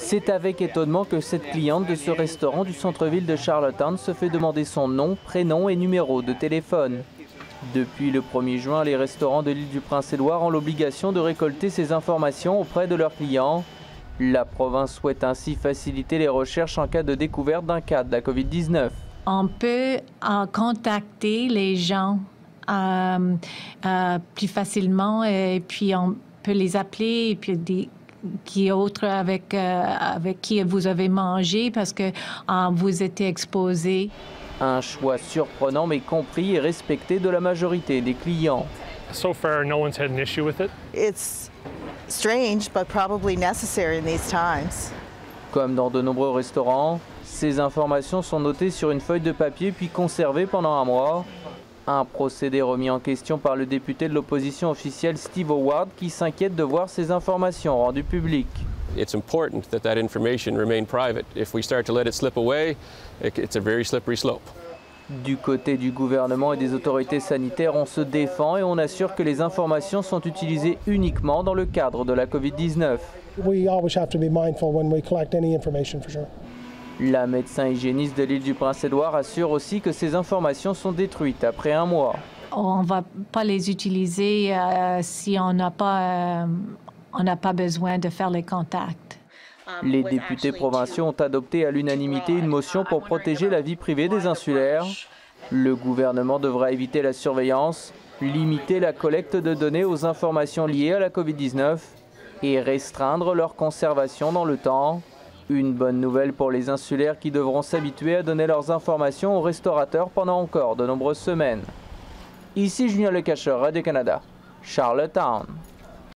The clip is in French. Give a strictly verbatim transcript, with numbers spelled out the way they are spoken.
C'est avec étonnement que cette cliente de ce restaurant du centre-ville de Charlottetown se fait demander son nom, prénom et numéro de téléphone. Depuis le premier juin, les restaurants de l'île du Prince-Édouard ont l'obligation de récolter ces informations auprès de leurs clients. La province souhaite ainsi faciliter les recherches en cas de découverte d'un cas de la COVID dix-neuf. On peut euh, contacter les gens euh, euh, plus facilement et puis on peut les appeler et puis des qui autres avec, euh, avec qui vous avez mangé parce que euh, vous étiez exposé. Un choix surprenant mais compris et respecté de la majorité des clients. So far, no one's had an issue with it. It's strange, but probably necessary in these times. Comme dans de nombreux restaurants, ces informations sont notées sur une feuille de papier puis conservées pendant un mois. Un procédé remis en question par le député de l'opposition officielle Steve Howard qui s'inquiète de voir ces informations rendues publiques. It's important that that information remain private. If we start to let it slip away, it's a very slippery slope. Du côté du gouvernement et des autorités sanitaires, on se défend et on assure que les informations sont utilisées uniquement dans le cadre de la COVID dix-neuf. We always have to be mindful when we collect any information, for sure. La médecin hygiéniste de l'île du Prince-Édouard assure aussi que ces informations sont détruites après un mois. On ne va pas les utiliser euh, si on n'a pas, euh, on n'a pas besoin de faire les contacts. Les députés provinciaux ont adopté à l'unanimité une motion pour protéger la vie privée des insulaires. Le gouvernement devra éviter la surveillance, limiter la collecte de données aux informations liées à la COVID dix-neuf et restreindre leur conservation dans le temps. Une bonne nouvelle pour les insulaires qui devront s'habituer à donner leurs informations aux restaurateurs pendant encore de nombreuses semaines. Ici Julien Lecacheur, Radio-Canada, Charlottetown.